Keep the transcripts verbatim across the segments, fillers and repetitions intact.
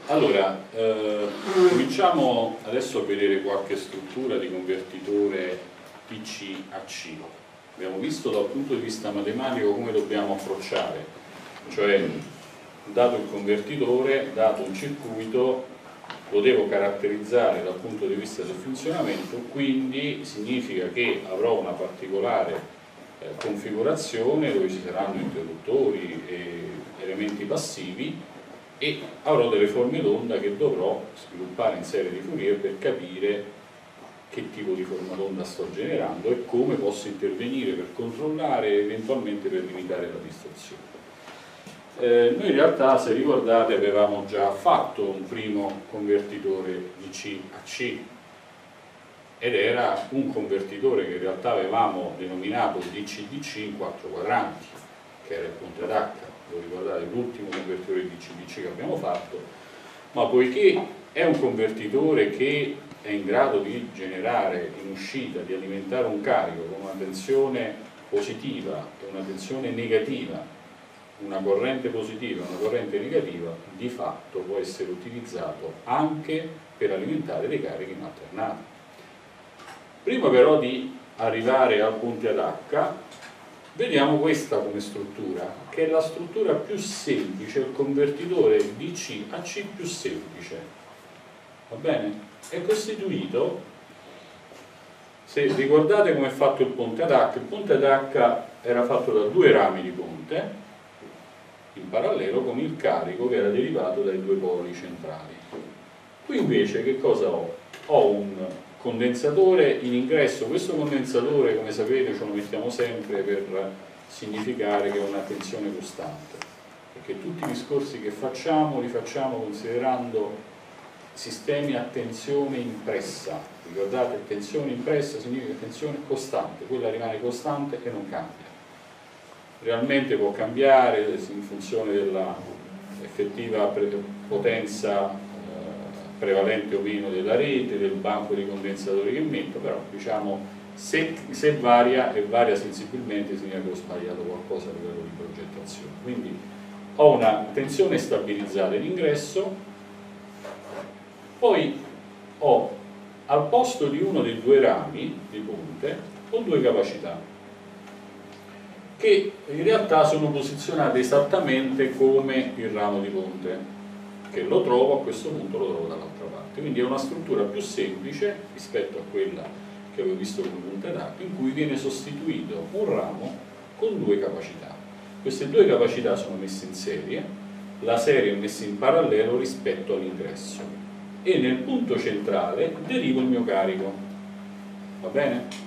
Allora, eh, cominciamo adesso a vedere qualche struttura di convertitore D C a C. Abbiamo visto dal punto di vista matematico come dobbiamo approcciare, cioè dato il convertitore, dato un circuito, lo devo caratterizzare dal punto di vista del funzionamento, quindi significa che avrò una particolare eh, configurazione dove ci saranno interruttori e elementi passivi e avrò delle forme d'onda che dovrò sviluppare in serie di Fourier per capire che tipo di forma d'onda sto generando e come posso intervenire per controllare e eventualmente per limitare la distorsione. Eh, noi in realtà, se ricordate, avevamo già fatto un primo convertitore D C a C ed era un convertitore che in realtà avevamo denominato D C D C in quattro quadranti, che era il ponte ad H. Lo ricordate, l'ultimo convertitore D C D C che abbiamo fatto, ma poiché è un convertitore che è in grado di generare in uscita, di alimentare un carico con una tensione positiva e una tensione negativa, una corrente positiva e una corrente negativa, di fatto può essere utilizzato anche per alimentare dei carichi in alternata. Prima però di arrivare al ponte ad H, vediamo questa come struttura, che è la struttura più semplice, il convertitore D C a C più semplice. Va bene? È costituito, se ricordate come è fatto il ponte ad H, il ponte ad H era fatto da due rami di ponte in parallelo con il carico che era derivato dai due poli centrali. Qui invece che cosa ho? Ho un condensatore in ingresso. Questo condensatore, come sapete, ce lo mettiamo sempre per significare che è una tensione costante, perché tutti i discorsi che facciamo li facciamo considerando sistemi a tensione impressa. Ricordate, tensione impressa significa tensione costante, quella rimane costante e non cambia. Realmente può cambiare in funzione della effettiva potenza prevalente o meno della rete, del banco di condensatori che metto, però diciamo se, se varia e varia sensibilmente significa che ho sbagliato qualcosa a livello di progettazione. Quindi ho una tensione stabilizzata in ingresso, poi ho al posto di uno dei due rami di ponte ho due capacità che in realtà sono posizionate esattamente come il ramo di ponte, che lo trovo a questo punto, lo trovo dall'altra parte. Quindi è una struttura più semplice rispetto a quella che avevo visto come ponte ad H, in cui viene sostituito un ramo con due capacità. Queste due capacità sono messe in serie, la serie è messa in parallelo rispetto all'ingresso e nel punto centrale derivo il mio carico. Va bene?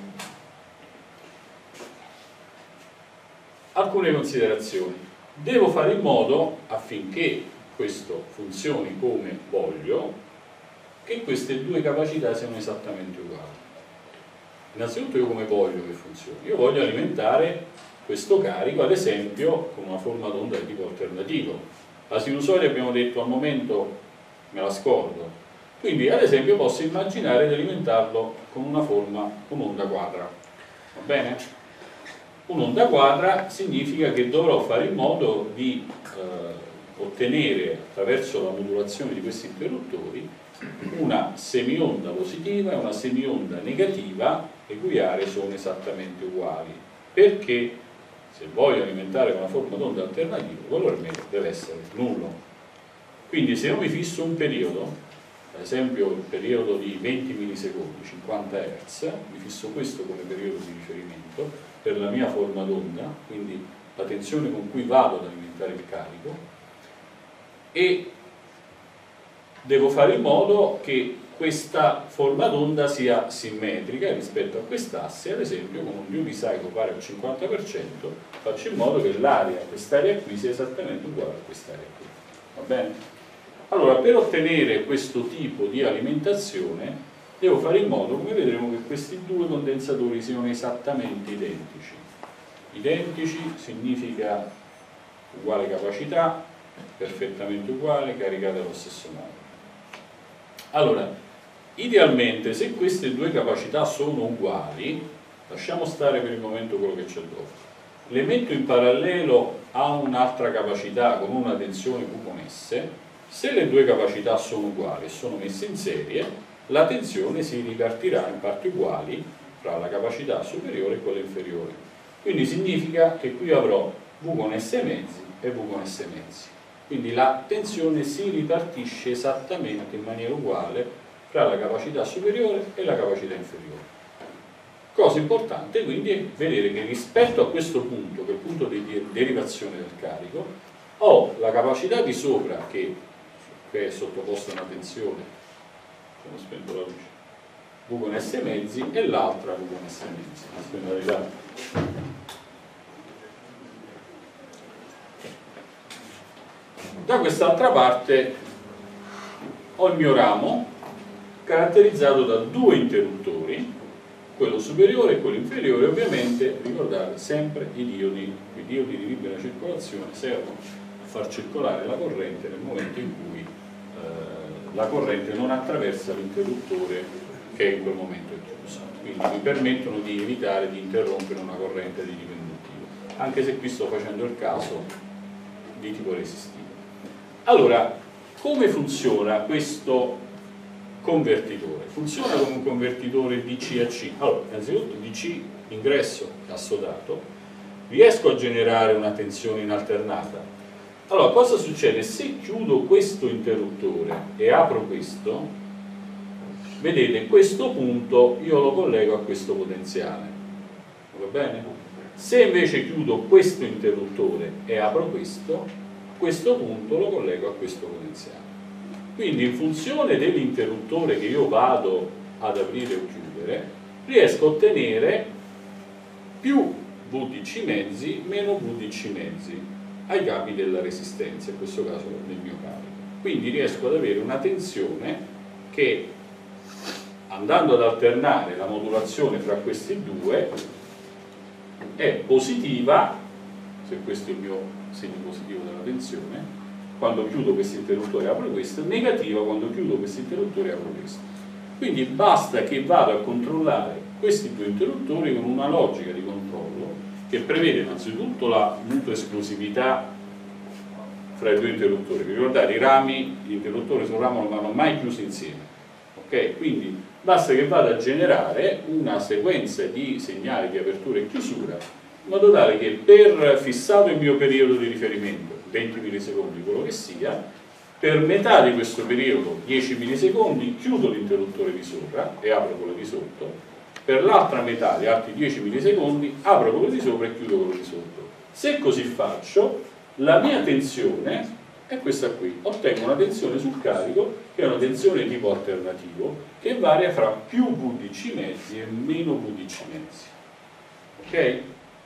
Alcune considerazioni. Devo fare in modo, affinché questo funzioni come voglio, che queste due capacità siano esattamente uguali. Innanzitutto io come voglio che funzioni? Io voglio alimentare questo carico, ad esempio, con una forma d'onda di tipo alternativo. La sinusoide abbiamo detto al momento me la scordo, quindi ad esempio posso immaginare di alimentarlo con una forma, un'onda quadra. Va bene? Un'onda quadra significa che dovrò fare in modo di eh, ottenere attraverso la modulazione di questi interruttori una semionda positiva e una semionda negativa le cui aree sono esattamente uguali, perché se voglio alimentare una forma d'onda alternativa il valore medio deve essere nullo. Quindi se io mi fisso un periodo, ad esempio il periodo di venti millisecondi, cinquanta hertz, mi fisso questo come periodo di riferimento per la mia forma d'onda, quindi la tensione con cui vado ad alimentare il carico, e devo fare in modo che questa forma d'onda sia simmetrica rispetto a quest'asse, ad esempio con un duty cycle pari al cinquanta per cento faccio in modo che l'area, quest'area qui sia esattamente uguale a quest'area qui. Va bene? Allora, per ottenere questo tipo di alimentazione devo fare in modo, come vedremo, che questi due condensatori siano esattamente identici. Identici significa uguale capacità, perfettamente uguale, caricate allo stesso modo. Allora, idealmente, se queste due capacità sono uguali, lasciamo stare per il momento quello che c'è dopo, le metto in parallelo a un'altra capacità con una tensione Q con S, Se le due capacità sono uguali e sono messe in serie, la tensione si ripartirà in parti uguali fra la capacità superiore e quella inferiore. Quindi significa che qui avrò V con S mezzi e V con S mezzi. Quindi la tensione si ripartisce esattamente in maniera uguale fra la capacità superiore e la capacità inferiore. Cosa importante quindi è vedere che rispetto a questo punto, che è il punto di derivazione del carico, ho la capacità di sopra che, che è sottoposta a una tensione, ho spento la luce, V con S mezzi, e l'altra V con S mezzi. Da quest'altra parte ho il mio ramo caratterizzato da due interruttori, quello superiore e quello inferiore. Ovviamente ricordate sempre i diodi, i diodi di libera circolazione servono a far circolare la corrente nel momento in cui eh, la corrente non attraversa l'interruttore che in quel momento è chiuso, quindi mi permettono di evitare di interrompere una corrente di tipo induttivo, anche se qui sto facendo il caso di tipo resistivo. Allora, come funziona questo convertitore? Funziona come un convertitore D C a C. Allora, innanzitutto D C ingresso assodato, riesco a generare una tensione in alternata. Allora, cosa succede? Se chiudo questo interruttore e apro questo, vedete, questo punto io lo collego a questo potenziale, va bene? Se invece chiudo questo interruttore e apro questo, questo punto lo collego a questo potenziale. Quindi in funzione dell'interruttore che io vado ad aprire o chiudere, riesco a ottenere più V D C mezzi meno V D C mezzi ai capi della resistenza, in questo caso nel mio carico. Quindi riesco ad avere una tensione che, andando ad alternare la modulazione fra questi due, è positiva, se questo è il mio segno positivo della tensione, quando chiudo questo interruttore e apro questo, negativa quando chiudo questo interruttore e apro questo. Quindi basta che vado a controllare questi due interruttori con una logica di controllo che prevede innanzitutto la mutua esclusività fra i due interruttori. Vi ricordate, i rami, gli interruttori sul ramo non vanno mai chiusi insieme, ok? Quindi basta che vada a generare una sequenza di segnali di apertura e chiusura in modo tale che, per fissato il mio periodo di riferimento, venti millisecondi, quello che sia, per metà di questo periodo, dieci millisecondi, chiudo l'interruttore di sopra e apro quello di sotto, per l'altra metà, gli altri dieci millisecondi, apro quello di sopra e chiudo quello di sotto. Se così faccio, la mia tensione è questa qui, ottengo una tensione sul carico che è una tensione tipo alternativo che varia fra più V D C mezzi e meno V D C mezzi. Ok?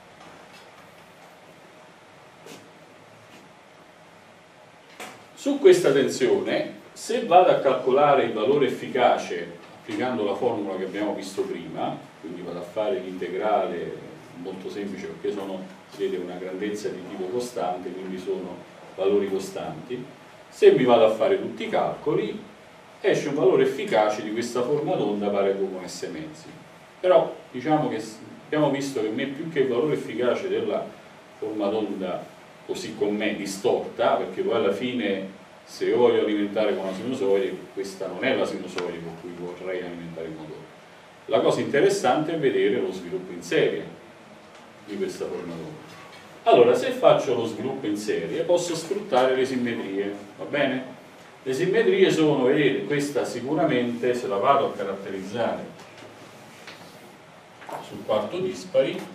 Su questa tensione, se vado a calcolare il valore efficace applicando la formula che abbiamo visto prima, quindi vado a fare l'integrale molto semplice perché sono, vedete, una grandezza di tipo costante, quindi sono valori costanti, se mi vado a fare tutti i calcoli esce un valore efficace di questa forma d'onda pari a V con S mezzi. Però diciamo che abbiamo visto che a me più che il valore efficace della forma d'onda così com'è, distorta, perché poi alla fine, se io voglio alimentare con una sinusoide, questa non è la sinusoide con cui vorrei alimentare il motore. La cosa interessante è vedere lo sviluppo in serie di questa forma d'onda. Allora, se faccio lo sviluppo in serie, posso sfruttare le simmetrie, va bene? Le simmetrie sono, vedete, questa sicuramente, se la vado a caratterizzare sul quarto dispari,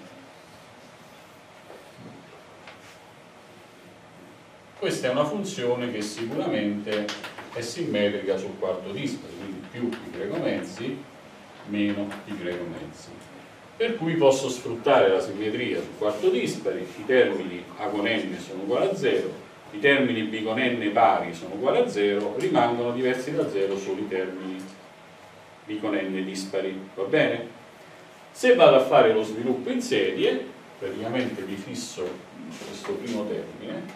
questa è una funzione che sicuramente è simmetrica sul quarto dispari, quindi più pi greco mezzi meno pi greco mezzi. Per cui posso sfruttare la simmetria sul quarto dispari, i termini A con N sono uguali a zero, i termini B con N pari sono uguali a zero, rimangono diversi da zero solo i termini B con N dispari, va bene? Se vado a fare lo sviluppo in serie, praticamente vi fisso questo primo termine.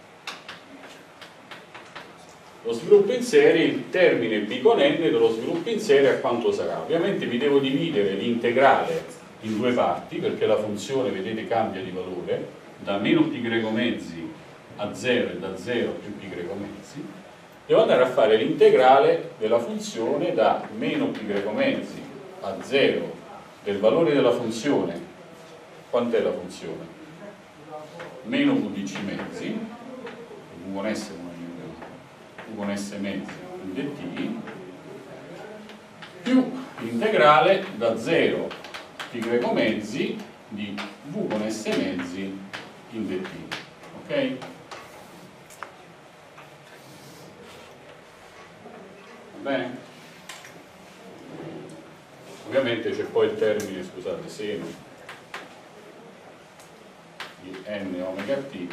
Lo sviluppo in serie, il termine B con N dello sviluppo in serie a quanto sarà? Ovviamente vi devo dividere l'integrale in due parti perché la funzione, vedete, cambia di valore da meno pi greco mezzi a zero e da zero a più pi greco mezzi. devo andare a fare l'integrale della funzione da meno pi greco mezzi a zero del valore della funzione. Quant'è la funzione? Meno v di c mezzi, v con s, v con s mezzi in dt, più l'integrale da zero pi greco mezzi di v con s mezzi in dt. Ok? Va bene? Ovviamente c'è poi il termine, scusate, seno di n omega t,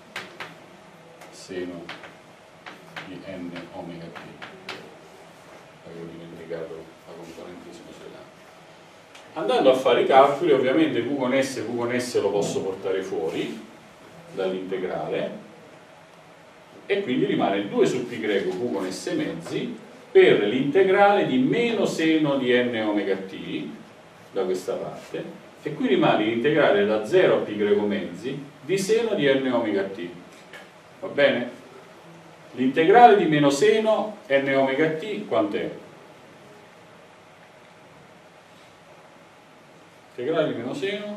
seno di n omega t. Avevo dimenticato la componente sinusoidale. Andando a fare i calcoli, ovviamente v con s, v con s lo posso portare fuori dall'integrale e quindi rimane due su pi greco v con s mezzi per l'integrale di meno seno di n omega t da questa parte, e qui rimane l'integrale da zero a pi greco mezzi di seno di n omega t. Va bene? L'integrale di meno seno n omega t quant'è? Integrale di meno seno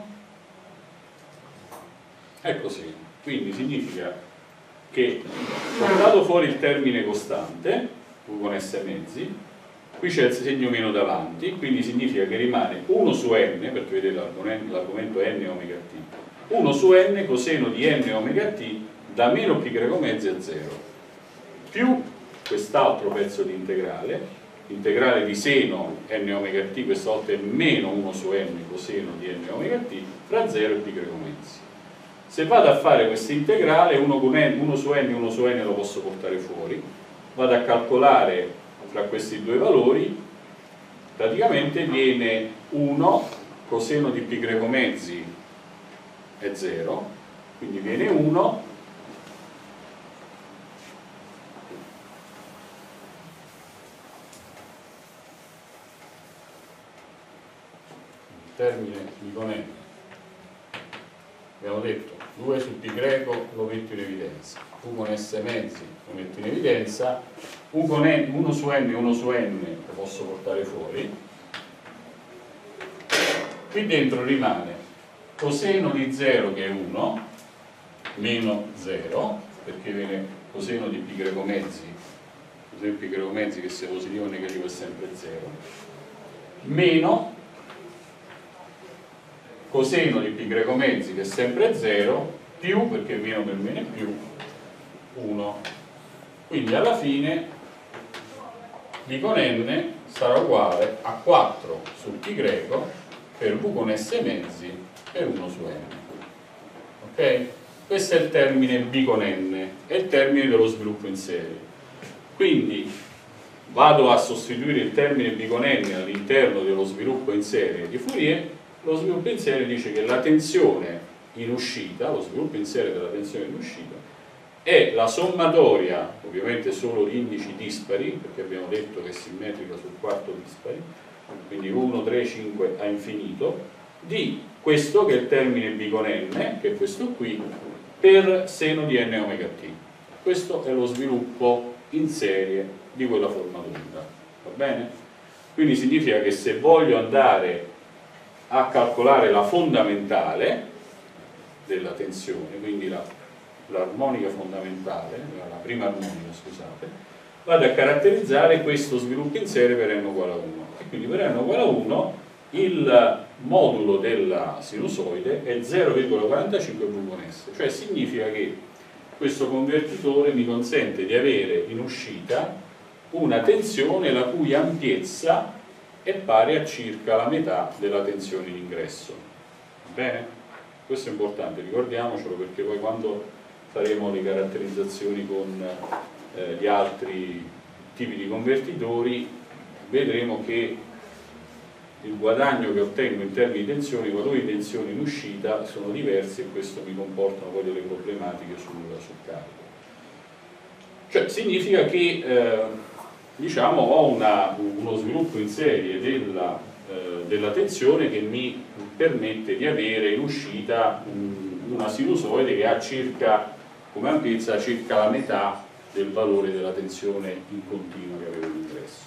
è così. Quindi significa che portato fuori il termine costante v con s mezzi, qui c'è il segno meno davanti, quindi significa che rimane uno su n, perché vedete l'argomento è n omega t, uno su n coseno di n omega t da meno pi greco mezzi a zero, più quest'altro pezzo di integrale, l'integrale di seno n omega t, questa volta è meno uno su n coseno di n omega t, fra zero e pi greco mezzi. Se vado a fare questo integrale, uno su n, uno su n lo posso portare fuori, vado a calcolare fra questi due valori, praticamente viene uno coseno di pi greco mezzi è zero, quindi viene uno termine di con n, abbiamo detto due su pi greco lo metto in evidenza, v con s mezzi lo metto in evidenza, u con n, uno su n e uno su n lo posso portare fuori, qui dentro rimane coseno di zero che è uno meno zero, perché viene coseno di pi greco mezzi, coseno di pi greco mezzi che sia positivo o negativo è sempre zero, meno coseno di pi greco mezzi che è sempre zero, più, perché meno per meno è più, uno. Quindi alla fine b con n sarà uguale a quattro su pi greco per v con s mezzi per uno su n. Ok? Questo è il termine b con n, è il termine dello sviluppo in serie. Quindi vado a sostituire il termine b con n all'interno dello sviluppo in serie di Fourier. Lo sviluppo in serie dice che la tensione in uscita, lo sviluppo in serie della tensione in uscita, è la sommatoria, ovviamente solo di indici dispari, perché abbiamo detto che è simmetrica sul quarto dispari, quindi uno, tre, cinque a infinito, di questo che è il termine b con n, che è questo qui, per seno di n omega t. Questo è lo sviluppo in serie di quella forma d'onda. Va bene? Quindi significa che se voglio andare a calcolare la fondamentale della tensione, quindi l'armonica la, fondamentale, la prima armonica, scusate, vado a caratterizzare questo sviluppo in serie per n uguale a uno. E quindi per n uguale a uno il modulo della sinusoide è zero virgola quarantacinque v con s, cioè significa che questo convertitore mi consente di avere in uscita una tensione la cui ampiezza è pari a circa la metà della tensione in ingresso. Bene? Questo è importante, ricordiamocelo, perché poi quando faremo le caratterizzazioni con eh, gli altri tipi di convertitori vedremo che il guadagno che ottengo in termini di tensione, i valori di tensione in uscita sono diversi, e questo mi comporta poi delle problematiche sul, sul carico. Cioè significa che eh, diciamo ho una, uno sviluppo in serie della, eh, della tensione che mi permette di avere in uscita um, una sinusoide che ha circa, come ampiezza, circa la metà del valore della tensione in continuo che avevo in ingresso.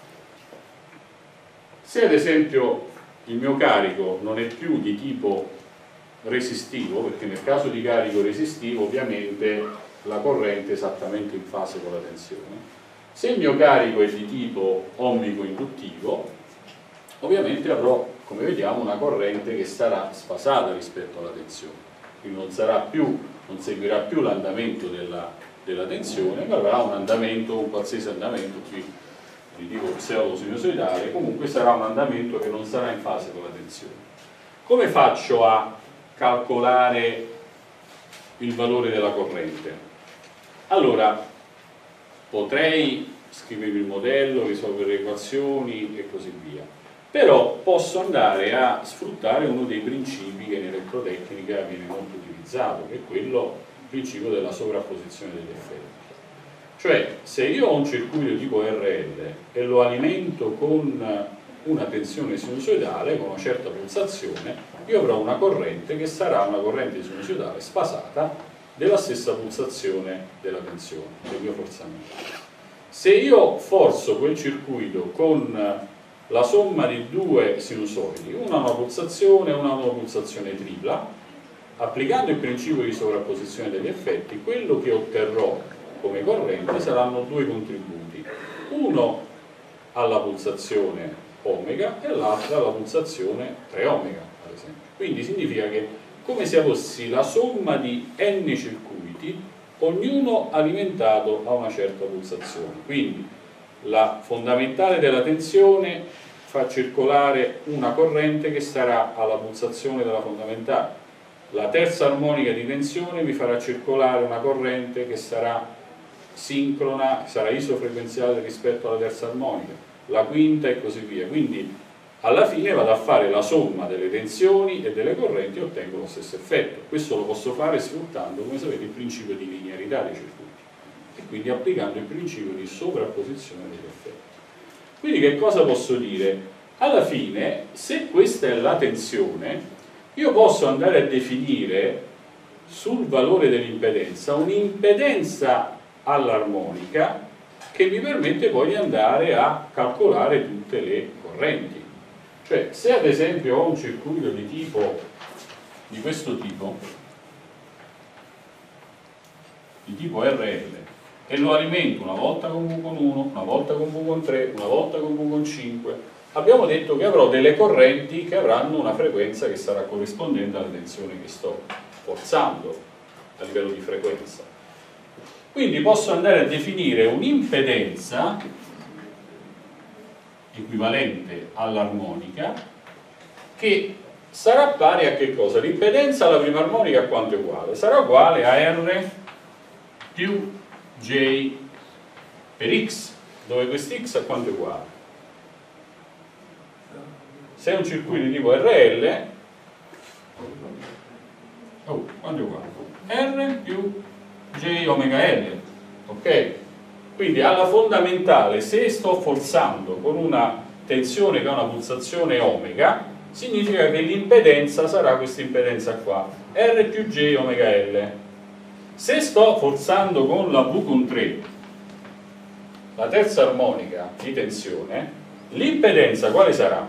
Se ad esempio il mio carico non è più di tipo resistivo, perché nel caso di carico resistivo ovviamente la corrente è esattamente in fase con la tensione, se il mio carico è di tipo ohmico induttivo, ovviamente avrò, come vediamo, una corrente che sarà sfasata rispetto alla tensione, quindi non sarà più, non seguirà più l'andamento della, della tensione, ma avrà un andamento, un qualsiasi andamento, qui di tipo pseudo-sinusoidale, comunque sarà un andamento che non sarà in fase con la tensione. Come faccio a calcolare il valore della corrente? Allora, potrei scrivere il modello, risolvere le equazioni e così via, però posso andare a sfruttare uno dei principi che in elettrotecnica viene molto utilizzato, che è quello, il principio della sovrapposizione degli effetti. Cioè, se io ho un circuito tipo R L e lo alimento con una tensione sinusoidale, con una certa pulsazione, io avrò una corrente che sarà una corrente sinusoidale sfasata della stessa pulsazione della tensione, del mio forzamento. Se io forzo quel circuito con la somma di due sinusoidi, una ha una pulsazione e una ha una pulsazione tripla, applicando il principio di sovrapposizione degli effetti, quello che otterrò come corrente saranno due contributi, uno alla pulsazione omega e l'altro alla pulsazione tre omega, ad esempio. Quindi significa che come se avessi la somma di n circuiti, ognuno alimentato a una certa pulsazione. Quindi la fondamentale della tensione fa circolare una corrente che sarà alla pulsazione della fondamentale. La terza armonica di tensione mi farà circolare una corrente che sarà sincrona, sarà isofrequenziale rispetto alla terza armonica, la quinta e così via. Quindi alla fine vado a fare la somma delle tensioni e delle correnti e ottengo lo stesso effetto. Questo lo posso fare sfruttando, come sapete, il principio di linearità dei circuiti e quindi applicando il principio di sovrapposizione degli effetti. Quindi che cosa posso dire? Alla fine, se questa è la tensione, io posso andare a definire sul valore dell'impedenza un'impedenza all'armonica che mi permette poi di andare a calcolare tutte le correnti. Cioè, se ad esempio ho un circuito di tipo di questo tipo, di tipo R L, e lo alimento una volta con V con uno, una volta con V con tre, una volta con V con cinque, abbiamo detto che avrò delle correnti che avranno una frequenza che sarà corrispondente alla tensione che sto forzando a livello di frequenza. Quindi posso andare a definire un'impedenza equivalente all'armonica che sarà pari a che cosa? L'impedenza alla prima armonica a quanto è uguale? Sarà uguale a R più J per X, dove questo X a quanto è uguale? Se è un circuito di tipo R L, oh, quanto è uguale? R più J omega L, ok? Quindi alla fondamentale, se sto forzando con una tensione che ha una pulsazione omega, significa che l'impedenza sarà questa impedenza qua, R più J omega L. Se sto forzando con la V con tre, la terza armonica di tensione, l'impedenza quale sarà?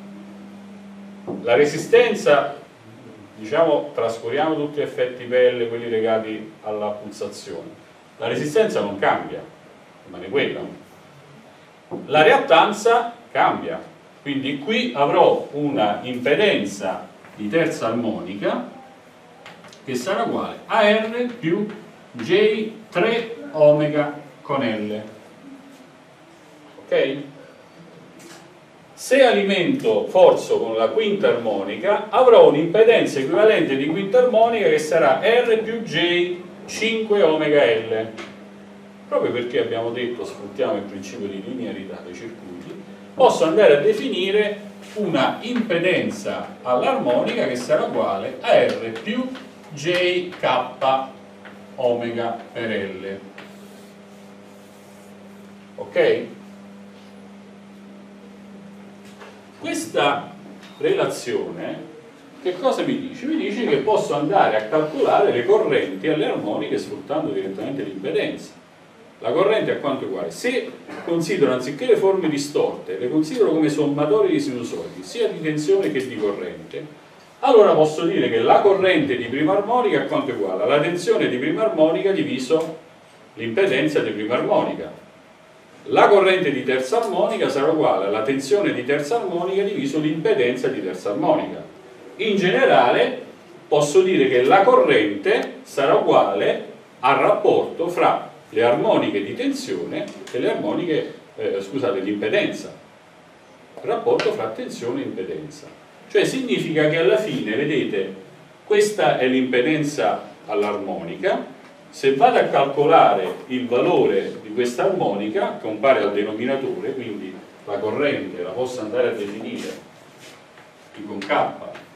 La resistenza, diciamo, trascuriamo tutti gli effetti pelle, quelli legati alla pulsazione. La resistenza non cambia, rimane quella. La reattanza cambia, quindi qui avrò una impedenza di terza armonica che sarà uguale a R più J tre omega con L. Ok? Se alimento forzo con la quinta armonica, avrò un'impedenza equivalente di quinta armonica che sarà R più J cinque omega L. Proprio perché abbiamo detto, sfruttiamo il principio di linearità dei circuiti, posso andare a definire una impedenza all'armonica che sarà uguale a R più J K omega per L. Ok? Questa relazione che cosa mi dice? Mi dice che posso andare a calcolare le correnti alle armoniche sfruttando direttamente l'impedenza. la corrente a quanto è uguale? Se considero anziché le forme distorte, le considero come sommatorie di sinusoidi, sia di tensione che di corrente, allora posso dire che la corrente di prima armonica a quanto è uguale? Alla tensione di prima armonica diviso l'impedenza di prima armonica. La corrente di terza armonica sarà uguale alla tensione di terza armonica diviso l'impedenza di terza armonica. In generale posso dire che la corrente sarà uguale al rapporto fra le armoniche di tensione e le armoniche, eh, scusate, di impedenza. Il rapporto fra tensione e impedenza. Cioè significa che alla fine, vedete, questa è l'impedenza all'armonica. Se vado a calcolare il valore di questa armonica, compare al denominatore, quindi la corrente la posso andare a definire I con K,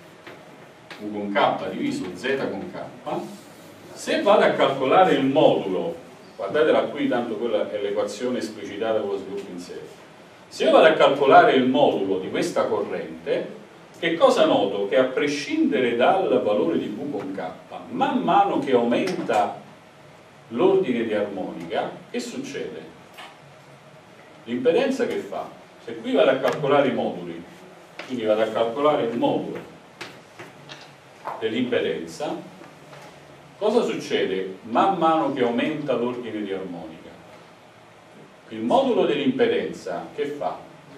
U con K diviso Z con K. Se vado a calcolare il modulo, guardatela qui, tanto quella è l'equazione esplicitata con lo sviluppo in serie. Se io vado a calcolare il modulo di questa corrente, che cosa noto? Che a prescindere dal valore di V con K, man mano che aumenta l'ordine di armonica, che succede? L'impedenza che fa? Se qui vado a calcolare i moduli, quindi vado a calcolare il modulo dell'impedenza, cosa succede man mano che aumenta l'ordine di armonica? Il modulo dell'impedenza che fa?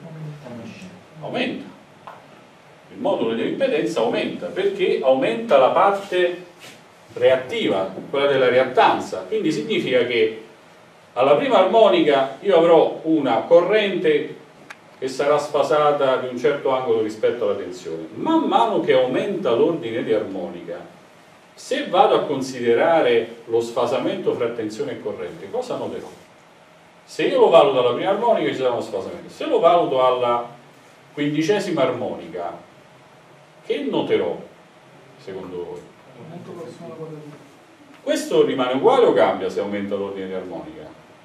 Aumenta. Il modulo dell'impedenza aumenta perché aumenta la parte reattiva, quella della reattanza, quindi significa che alla prima armonica io avrò una corrente che sarà sfasata di un certo angolo rispetto alla tensione. Man mano che aumenta l'ordine di armonica, se vado a considerare lo sfasamento fra tensione e corrente, cosa noterò? Se io lo valuto alla prima armonica ci sarà uno sfasamento, se lo valuto alla quindicesima armonica, che noterò secondo voi? Questo rimane uguale o cambia se aumenta l'ordine di armonica?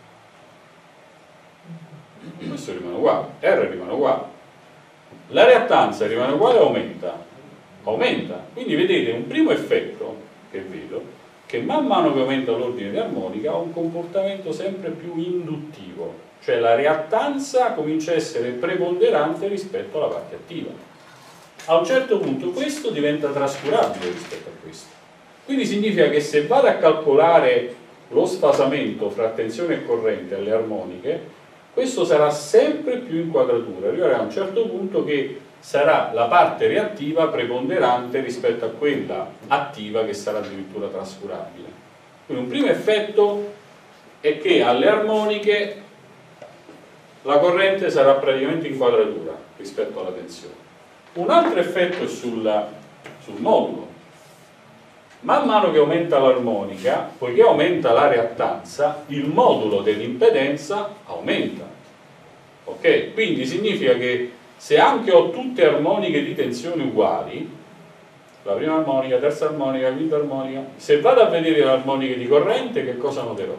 Questo rimane uguale, R rimane uguale. La reattanza rimane uguale o aumenta? Aumenta. Quindi vedete un primo effetto che vedo, che man mano che aumenta l'ordine di armonica ha un comportamento sempre più induttivo, cioè la reattanza comincia a essere preponderante rispetto alla parte attiva. A un certo punto questo diventa trascurabile rispetto a questo. Quindi significa che se vado a calcolare lo sfasamento fra tensione e corrente alle armoniche, questo sarà sempre più in quadratura. Arriverà a un certo punto che sarà la parte reattiva preponderante rispetto a quella attiva che sarà addirittura trascurabile. Quindi un primo effetto è che alle armoniche la corrente sarà praticamente in quadratura rispetto alla tensione. Un altro effetto è sul, sul modulo. Man mano che aumenta l'armonica, poiché aumenta la reattanza, il modulo dell'impedenza aumenta. Ok? Quindi significa che se anche ho tutte armoniche di tensione uguali, la prima armonica, terza armonica, quinta armonica, se vado a vedere le armoniche di corrente, che cosa noterò?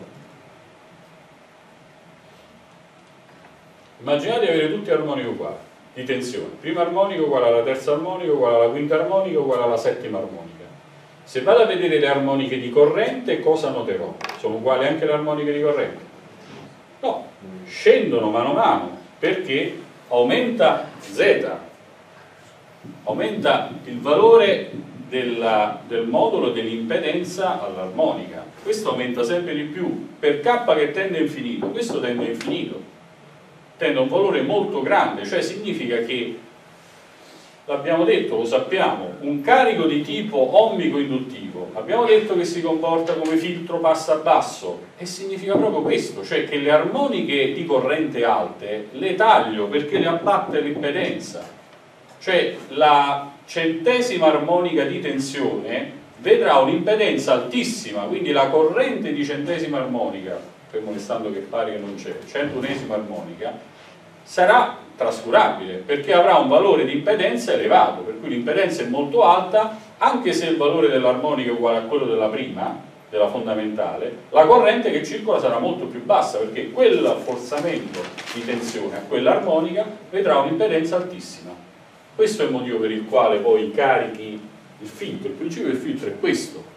Immaginate di avere tutte armoniche uguali di tensione, prima armonica uguale alla terza armonica uguale alla quinta armonica uguale alla settima armonica. Se vado a vedere le armoniche di corrente, cosa noterò? Sono uguali anche le armoniche di corrente? No, scendono mano a mano perché aumenta Z, aumenta il valore della, del modulo dell'impedenza all'armonica. Questo aumenta sempre di più per K che tende a infinito, questo tende a infinito. Tende a un valore molto grande, cioè significa che, l'abbiamo detto, lo sappiamo, un carico di tipo ohmico induttivo, abbiamo detto che si comporta come filtro passa basso, e significa proprio questo, cioè che le armoniche di corrente alte le taglio perché le abbatte l'impedenza, cioè la centesima armonica di tensione vedrà un'impedenza altissima, quindi la corrente di centesima armonica, fermo restando che pare che non c'è, centunesima armonica, sarà trascurabile perché avrà un valore di impedenza elevato, per cui l'impedenza è molto alta, anche se il valore dell'armonica è uguale a quello della prima, della fondamentale, la corrente che circola sarà molto più bassa perché quel forzamento di tensione a quell'armonica vedrà un'impedenza altissima. Questo è il motivo per il quale poi carichi il filtro, il principio del filtro è questo,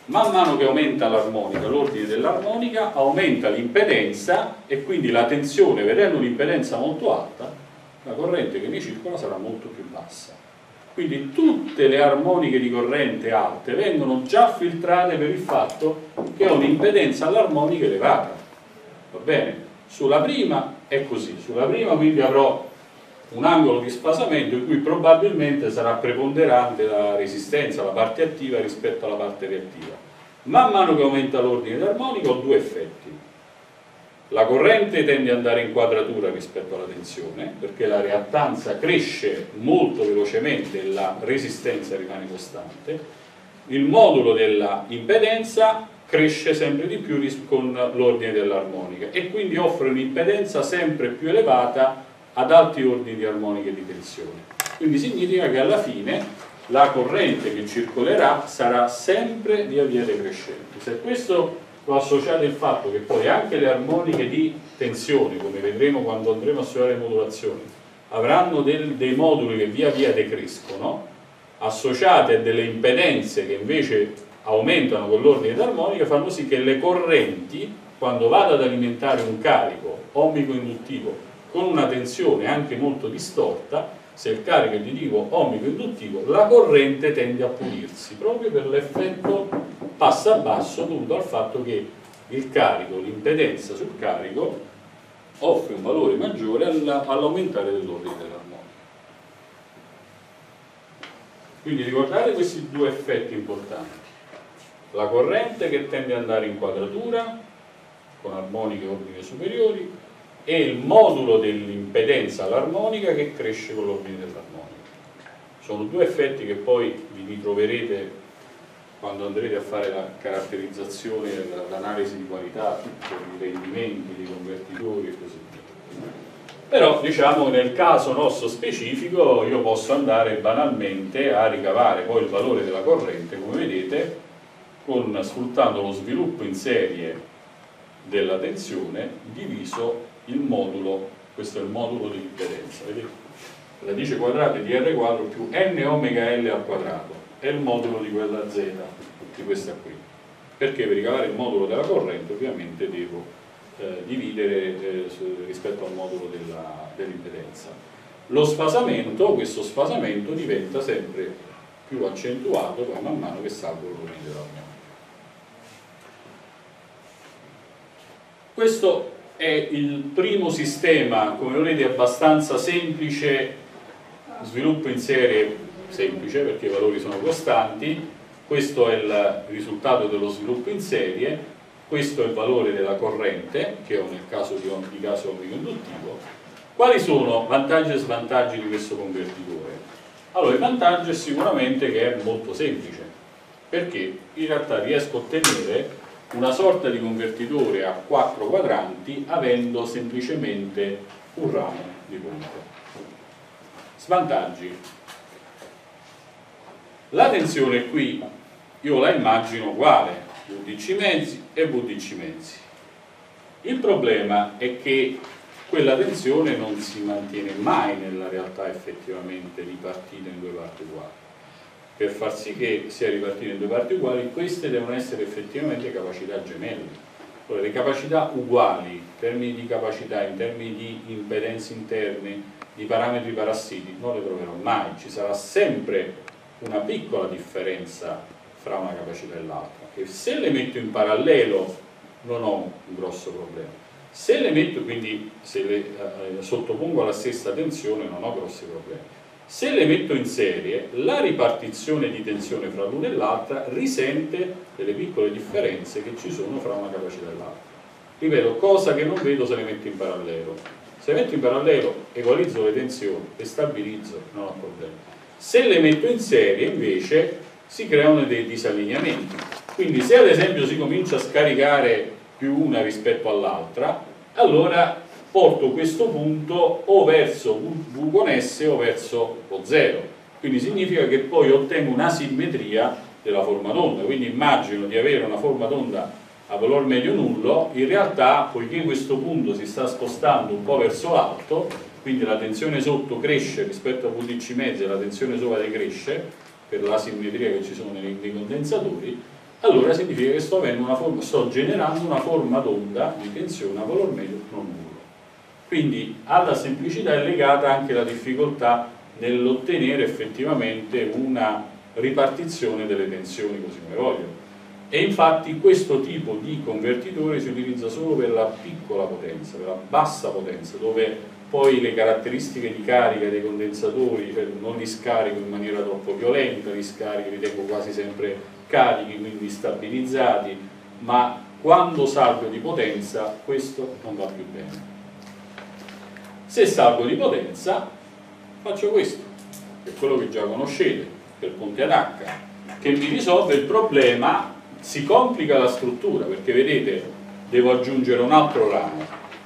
Man mano che aumenta l'armonica, l'ordine dell'armonica, aumenta l'impedenza e quindi la tensione, vedendo un'impedenza molto alta, la corrente che ne circola sarà molto più bassa. Quindi tutte le armoniche di corrente alte vengono già filtrate per il fatto che ho un'impedenza all'armonica elevata. Va bene? Sulla prima è così, sulla prima quindi avrò un angolo di sfasamento in cui probabilmente sarà preponderante la resistenza, la parte attiva rispetto alla parte reattiva. Man mano che aumenta l'ordine d'armonica ho due effetti. La corrente tende ad andare in quadratura rispetto alla tensione, perché la reattanza cresce molto velocemente e la resistenza rimane costante. Il modulo della impedenza cresce sempre di più con l'ordine dell'armonica e quindi offre un'impedenza sempre più elevata ad alti ordini di armonica e di tensione. Quindi significa che alla fine la corrente che circolerà sarà sempre via via decrescente. Se questo lo associate al fatto che poi anche le armoniche di tensione, come vedremo quando andremo a studiare le modulazioni, avranno del, dei moduli che via via decrescono, associate a delle impedenze che invece aumentano con l'ordine d'armonica, fanno sì che le correnti, quando vado ad alimentare un carico ohmico-induttivo con una tensione anche molto distorta, se il carico è di tipo ohmico-induttivo, la corrente tende a pulirsi, proprio per l'effetto passa-basso dovuto al fatto che il carico, l'impedenza sul carico, offre un valore maggiore all'aumentare dell'ordine dell'armonica. Quindi ricordate questi due effetti importanti. La corrente che tende ad andare in quadratura, con armoniche ordine superiori, e il modulo dell'impedenza all'armonica che cresce con l'ordine dell'armonica. Sono due effetti che poi vi ritroverete quando andrete a fare la caratterizzazione, l'analisi di qualità, tutti i rendimenti dei convertitori e così via. Però diciamo nel caso nostro specifico io posso andare banalmente a ricavare poi il valore della corrente, come vedete, con, sfruttando lo sviluppo in serie della tensione diviso il modulo, questo è il modulo di impedenza, vedete? Radice quadrata di R quadro più N omega L al quadrato è il modulo di quella Z, di questa qui. Perché per ricavare il modulo della corrente ovviamente devo eh, dividere eh, rispetto al modulo dell'impedenza. Lo sfasamento, questo sfasamento diventa sempre più accentuato poi man mano che salgo l'ordine dell'armonica. Questo è il primo sistema, come vedete, abbastanza semplice, sviluppo in serie semplice perché i valori sono costanti. Questo è il risultato dello sviluppo in serie, questo è il valore della corrente che ho nel caso di, di caso ohmico-induttivo. Quali sono vantaggi e svantaggi di questo convertitore? Allora, il vantaggio è sicuramente che è molto semplice, perché in realtà riesco a ottenere una sorta di convertitore a quattro quadranti avendo semplicemente un ramo di punte. Svantaggi. La tensione qui io la immagino uguale, V D C mezzi e V D C mezzi. Il problema è che quella tensione non si mantiene mai nella realtà effettivamente ripartita in due parti uguali. Per far sì che sia ripartita in due parti uguali, queste devono essere effettivamente capacità gemelle. Allora, le capacità uguali, in termini di capacità, in termini di impedenze interne, di parametri parassiti, non le troverò mai. Ci sarà sempre una piccola differenza fra una capacità e l'altra. E se le metto in parallelo non ho un grosso problema. Se le metto, quindi se le eh, sottopongo alla stessa tensione, non ho grossi problemi. Se le metto in serie, la ripartizione di tensione fra l'una e l'altra risente delle piccole differenze che ci sono fra una capacità e l'altra. Ripeto, cosa che non vedo se le metto in parallelo. Se le metto in parallelo, equalizzo le tensioni e stabilizzo, non ho problemi. Se le metto in serie, invece, si creano dei disallineamenti. Quindi se ad esempio si comincia a scaricare più una rispetto all'altra, allora porto questo punto o verso V con S o verso O zero, quindi significa che poi ottengo un'asimmetria della forma d'onda. Quindi immagino di avere una forma d'onda a valore medio nullo, in realtà poiché questo punto si sta spostando un po' verso l'alto, quindi la tensione sotto cresce rispetto a V D C mezzi e la tensione sopra decresce per l'asimmetria che ci sono nei, nei condensatori, allora significa che sto, avendo una forma, sto generando una forma d'onda di tensione a valor medio non nullo. Quindi alla semplicità è legata anche la difficoltà nell'ottenere effettivamente una ripartizione delle tensioni così come voglio. E infatti questo tipo di convertitore si utilizza solo per la piccola potenza, per la bassa potenza, dove poi le caratteristiche di carica dei condensatori, cioè non li scarico in maniera troppo violenta, li scarico, li tengo quasi sempre carichi, quindi stabilizzati, ma quando salgo di potenza questo non va più bene. Se salgo di potenza faccio questo, che è quello che già conoscete, che è il ponte ad H, che mi risolve il problema. Si complica la struttura perché vedete devo aggiungere un altro ramo,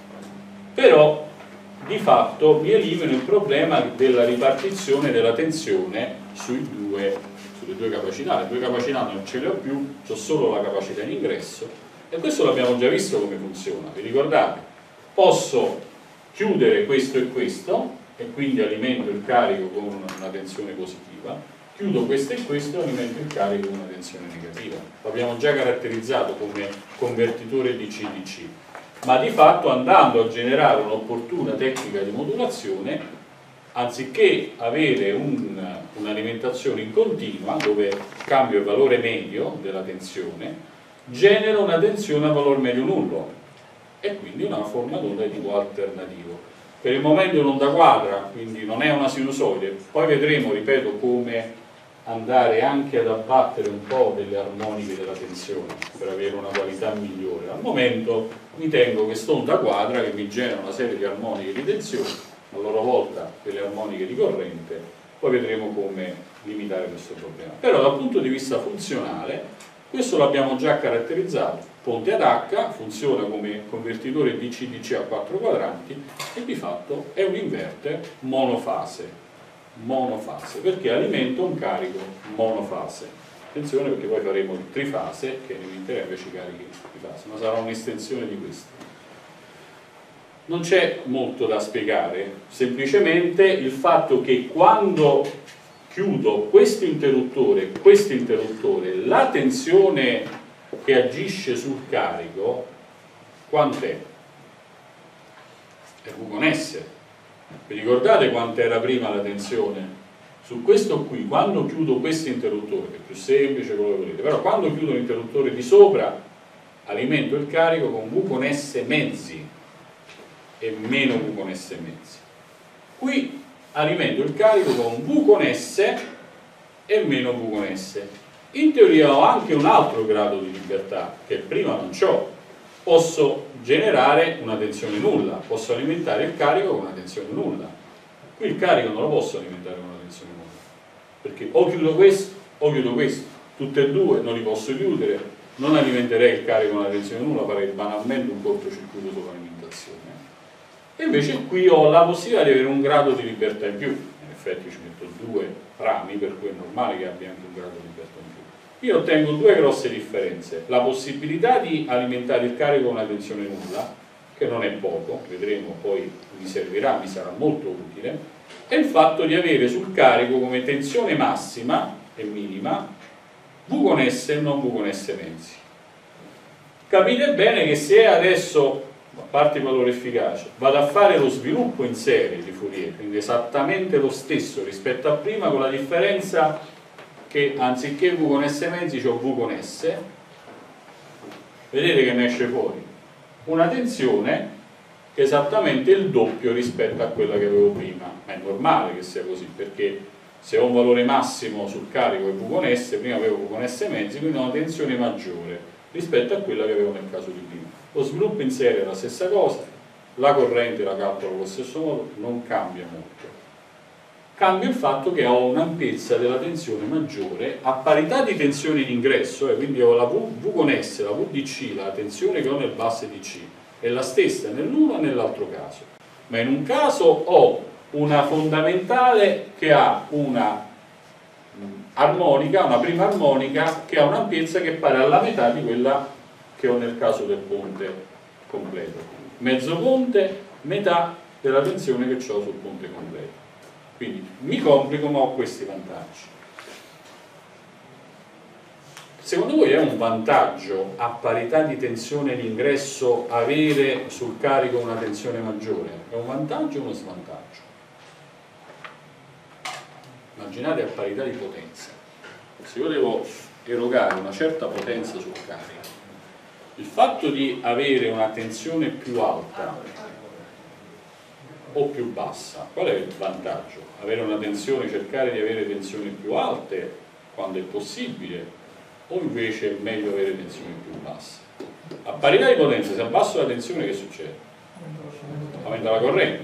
però di fatto mi elimino il problema della ripartizione della tensione sui due, sulle due capacità. Le due capacità non ce le ho più, ho solo la capacità in ingresso, e questo l'abbiamo già visto come funziona. Vi ricordate? Posso chiudere questo e questo e quindi alimento il carico con una tensione positiva, chiudo questo e questo e alimento il carico con una tensione negativa. L'abbiamo già caratterizzato come convertitore D C D C, ma di fatto andando a generare un'opportuna tecnica di modulazione, anziché avere un'alimentazione un in continua dove cambio il valore medio della tensione, genero una tensione a valore medio nullo e quindi una forma d'onda di tipo alternativo. Per il momento è un'onda quadra, quindi non è una sinusoide, poi vedremo, ripeto, come andare anche ad abbattere un po' delle armoniche della tensione per avere una qualità migliore. Al momento mi tengo quest'onda quadra che mi genera una serie di armoniche di tensione, a loro volta delle armoniche di corrente, poi vedremo come limitare questo problema. Però dal punto di vista funzionale, questo l'abbiamo già caratterizzato. Ponte ad H funziona come convertitore D C D C a quattro quadranti e di fatto è un inverter monofase. monofase perché alimenta un carico monofase. Attenzione perché poi faremo il trifase che alimenterà invece i carichi di fase, ma sarà un'estensione di questo. Non c'è molto da spiegare, semplicemente il fatto che quando chiudo questo interruttore e questo interruttore, la tensione che agisce sul carico quant'è? È V con S. Vi ricordate quanto era prima la tensione? Su questo qui, quando chiudo questo interruttore, che è più semplice quello che volete, però quando chiudo l'interruttore di sopra alimento il carico con V con S mezzi e meno V con S mezzi. Qui alimento il carico con V con S e meno V con S. In teoria ho anche un altro grado di libertà che prima non c'ho. Posso generare una tensione nulla, posso alimentare il carico con una tensione nulla. Qui il carico non lo posso alimentare con una tensione nulla, perché o chiudo questo o chiudo questo, tutte e due non li posso chiudere, non alimenterei il carico con una tensione nulla, farei banalmente un cortocircuito sull'alimentazione. E invece qui ho la possibilità di avere un grado di libertà in più. In effetti ci metto due rami, per cui è normale che abbia anche un grado di libertà in più. Io ottengo due grosse differenze: la possibilità di alimentare il carico con una tensione nulla, che non è poco, vedremo, poi mi servirà, mi sarà molto utile, e il fatto di avere sul carico come tensione massima e minima V con S e non V con S mezzi. Capite bene che se adesso, a parte il valore efficace, vado a fare lo sviluppo in serie di Fourier, quindi esattamente lo stesso rispetto a prima, con la differenza che anziché V con S mezzi ho V con S, vedete che ne esce fuori una tensione che è esattamente il doppio rispetto a quella che avevo prima. Ma è normale che sia così, perché se ho un valore massimo sul carico e V con S, prima avevo V con S mezzi, quindi ho una tensione maggiore rispetto a quella che avevo nel caso di prima. Lo sviluppo in serie è la stessa cosa, la corrente la calcolo allo stesso modo, non cambia molto. Cambia il fatto che ho un'ampiezza della tensione maggiore a parità di tensione in ingresso, e quindi ho la V, V con S, la V D C, la tensione che ho nel bus D C è la stessa nell'uno e nell'altro caso, ma in un caso ho una fondamentale che ha una armonica, una prima armonica che ha un'ampiezza che è pari alla metà di quella che ho nel caso del ponte completo. Mezzo ponte, metà della tensione che ho sul ponte completo. Quindi mi complico, ma ho questi vantaggi. Secondo voi è un vantaggio a parità di tensione l'ingresso avere sul carico una tensione maggiore? È un vantaggio o uno svantaggio? Immaginate a parità di potenza. Se io devo erogare una certa potenza sul carico, il fatto di avere una tensione più alta o più bassa, qual è il vantaggio? Avere una tensione, cercare di avere tensioni più alte quando è possibile, o invece è meglio avere tensioni più basse? A parità di potenza, se abbasso la tensione, che succede? Aumenta la corrente.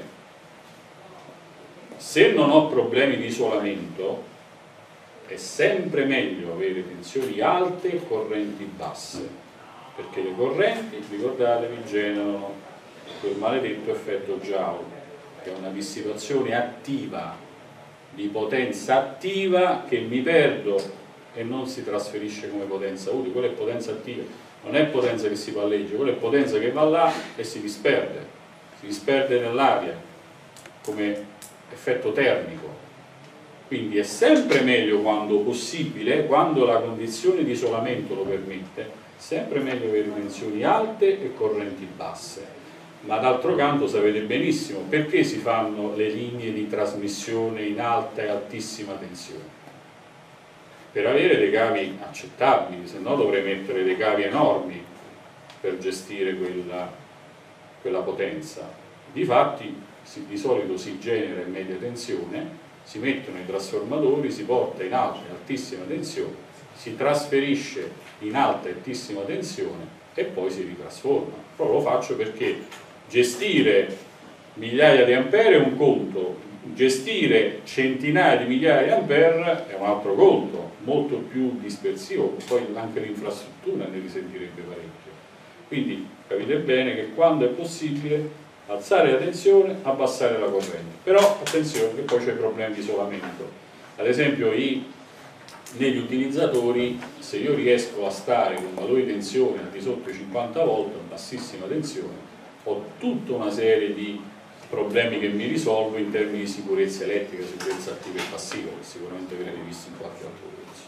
Se non ho problemi di isolamento, è sempre meglio avere tensioni alte e correnti basse, perché le correnti, ricordatevi, generano quel maledetto effetto Joule, che è una dissipazione attiva, di potenza attiva che mi perdo e non si trasferisce come potenza utile. Quella è potenza attiva, non è potenza che si palleggia, quella è potenza che va là e si disperde, si disperde nell'aria come effetto termico. Quindi è sempre meglio, quando possibile, quando la condizione di isolamento lo permette, sempre meglio avere tensioni alte e correnti basse. Ma d'altro canto sapete benissimo perché si fanno le linee di trasmissione in alta e altissima tensione. Per avere dei cavi accettabili, se no dovrei mettere dei cavi enormi per gestire quella, quella potenza. Difatti si, di solito si genera in media tensione, si mettono i trasformatori, si porta in alta e altissima tensione, si trasferisce in alta e altissima tensione e poi si ritrasforma. Però lo faccio perché gestire migliaia di ampere è un conto, gestire centinaia di migliaia di ampere è un altro conto, molto più dispersivo, poi anche l'infrastruttura ne risentirebbe parecchio. Quindi capite bene che quando è possibile alzare la tensione, abbassare la corrente. Però attenzione che poi c'è problemi di isolamento. Ad esempio i, negli utilizzatori, se io riesco a stare con valori di tensione al di sotto i cinquanta volt, a bassissima tensione, ho tutta una serie di problemi che mi risolvo in termini di sicurezza elettrica, sicurezza attiva e passiva, che sicuramente avrete visto in qualche altro corso.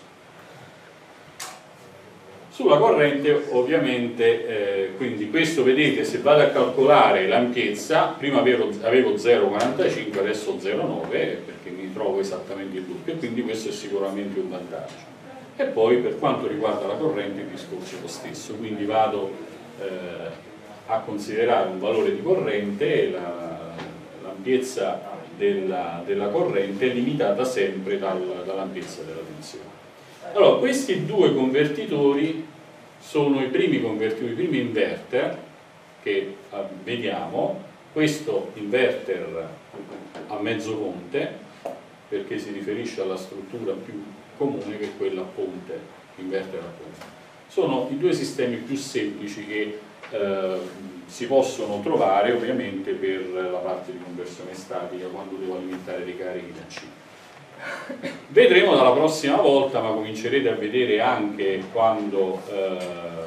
Sulla corrente ovviamente, eh, quindi questo vedete, se vado a calcolare l'ampiezza, prima avevo, avevo zero virgola quarantacinque, adesso zero virgola nove, perché mi trovo esattamente il doppio, e quindi questo è sicuramente un vantaggio. E poi per quanto riguarda la corrente il discorso è lo stesso, quindi vado eh, a considerare un valore di corrente e l'ampiezza della, della corrente è limitata sempre dal, dall'ampiezza della tensione. Allora, questi due convertitori sono i primi convertitori, i primi inverter che eh, vediamo. Questo inverter a mezzo ponte, perché si riferisce alla struttura più comune che è quella a ponte, inverter a ponte. Sono i due sistemi più semplici che eh, si possono trovare ovviamente per la parte di conversione statica quando devo alimentare dei carichi da C. Vedremo dalla prossima volta, ma comincerete a vedere anche quando eh,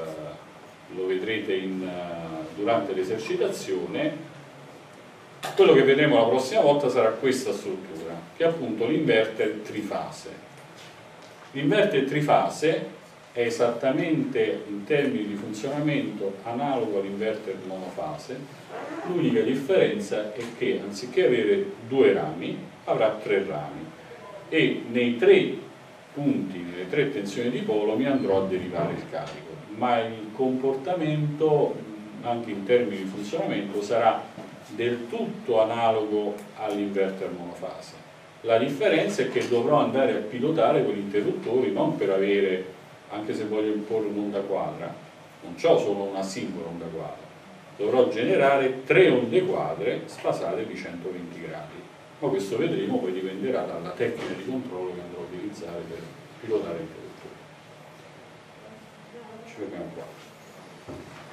lo vedrete in, uh, durante l'esercitazione. Quello che vedremo la prossima volta sarà questa struttura, che è appunto l'inverter trifase. L'inverter trifase è esattamente in termini di funzionamento analogo all'inverter monofase. L'unica differenza è che anziché avere due rami avrà tre rami, e nei tre punti, nelle tre tensioni di polo mi andrò a derivare il carico, ma il comportamento anche in termini di funzionamento sarà del tutto analogo all'inverter monofase. La differenza è che dovrò andare a pilotare con gli interruttori, non per avere, anche se voglio imporre un'onda quadra, non ho solo una singola onda quadra, dovrò generare tre onde quadre sfasate di centoventi gradi. Ma questo vedremo, poi dipenderà dalla tecnica di controllo che andrò a utilizzare per pilotare il interruttore. Ci vediamo qua.